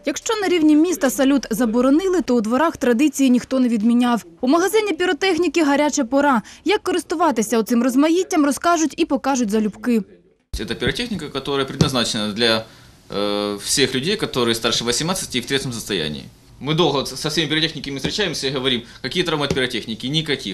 Якщо на рівні міста салют заборонили, то у дворах традиції ніхто не відміняв. У магазині піротехніки «Гаряча пора». Як користуватися оцим розмаїттям, розкажуть і покажуть залюбки. Це піротехніка, яка предназначена для всіх людей, які старше 18 і в трезвом стані. Ми довго з усіма піротехніками зустрічаємося і говоримо, які травми від піротехніки? Ніяких.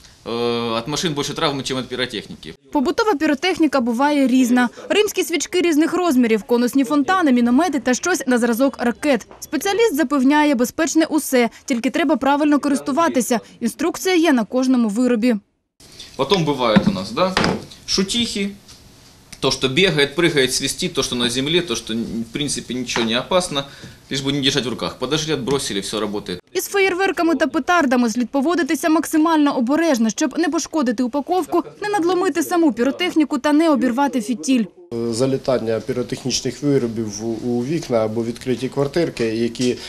Від машин більше травм, ніж від піротехніки. Побутова піротехніка буває різна. Римські свічки різних розмірів, конусні фонтани, міномети та щось на зразок ракет. Спеціаліст запевняє, безпечне усе, тільки треба правильно користуватися. Інструкція є на кожному виробі. Потім бувають у нас шутихи, то, что бегает, прыгает, свистит, то, что на земле, то, что в принципе ничего не опасно, лишь бы не держать в руках. Подожгли, отбросили, все работает. Із феєрверками та петардами слід поводитися максимально обережно, щоб не пошкодити упаковку, не надломити саму піротехніку та не обірвати фітіль. Залітання піротехнічних виробів у вікна або відкриті квартирки, які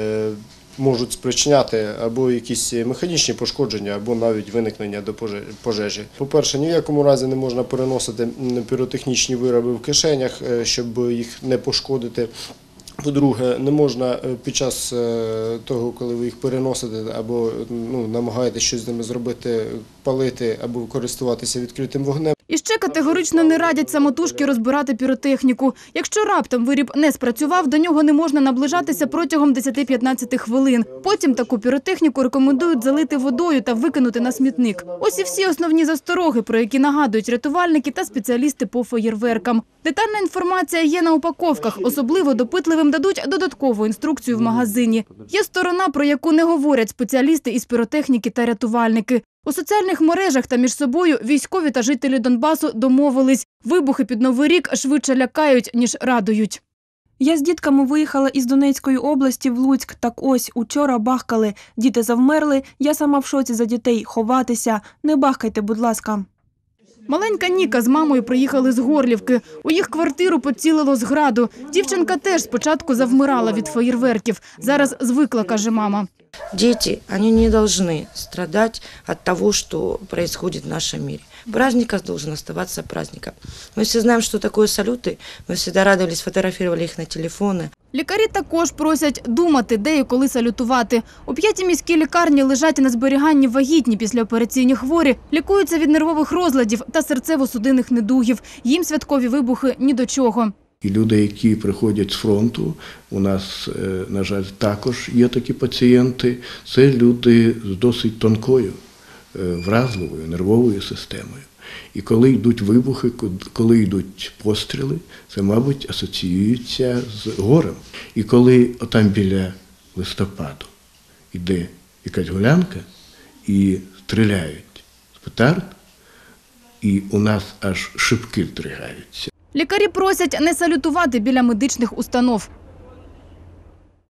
можуть спричиняти або якісь механічні пошкодження, або навіть виникнення до пожежі. По-перше, ні в якому разі не можна переносити піротехнічні вироби в кишенях, щоб їх не пошкодити. По-друге, не можна під час того, коли ви їх переносите або намагаєтесь щось з ними зробити, палити або користуватися відкритим вогнем. І ще категорично не радять самотужки розбирати піротехніку. Якщо раптом виріб не спрацював, до нього не можна наближатися протягом 10-15 хвилин. Потім таку піротехніку рекомендують залити водою та викинути на смітник. Ось і всі основні застороги, про які нагадують рятувальники та спеціалісти по феєрверкам. Детальна інформація є на упаковках. Особливо допитливим дадуть додаткову інструкцію в магазині. Є сторона, про яку не говорять спеціалісти із піротехніки та рятувальники. У соціальних мережах та між собою військові та жителі Донбасу домовились. Вибухи під Новий рік швидше лякають, ніж радують. Я з дітками виїхала із Донецької області в Луцьк. Так ось, учора бахкали. Діти завмерли, я сама в шоці за дітей. Ховатися. Не бахкайте, будь ласка. Маленька Ніка з мамою приїхали з Горлівки. У їх квартиру поцілило з граду. Дівчинка теж спочатку завмирала від феєрверків. Зараз звикла, каже мама. Дети, они не должны страдать от того, что происходит в нашем мире. Праздник должен оставаться праздником. Мы все знаем, что такое салюты. Мы всегда радовались, фотографировали их на телефоны. Лікарі також просять думати, де і коли салютувати. У 5-й міській лікарні лежать на зберіганні вагітні післяопераційні хворі, лікуються від нервових розладів та серцево-судинних недугів. Їм святкові вибухи ні до чого. І люди, які приходять з фронту, у нас, на жаль, також є такі пацієнти, це люди з досить тонкою, вразливою, нервовою системою. І коли йдуть вибухи, коли йдуть постріли, це, мабуть, асоціюється з горем. І коли там біля листопаду йде якась гулянка і стріляють з петард, і у нас аж шибки здригаються. Лікарі просять не салютувати біля медичних установ.